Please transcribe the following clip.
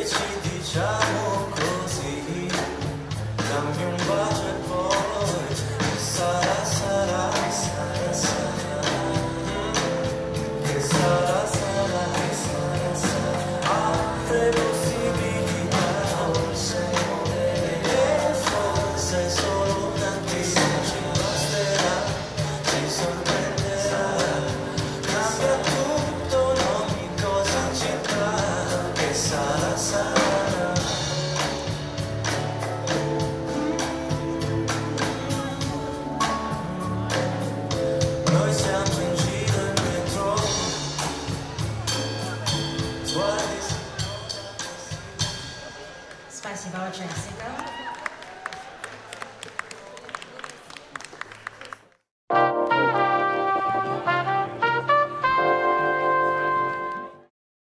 e ci diciamo così, dammi un bacio e poi sarà, sarà, sarà, sarà, che sarà, sarà, sarà, sarà, altre possibilità, forse e forse solo tantissimo ci basterà, ci sorprenderà, cambia tutto, ogni cosa ci sarà, che sarà, sarà. Noi siamo in giro in metro, Спасибо, очень.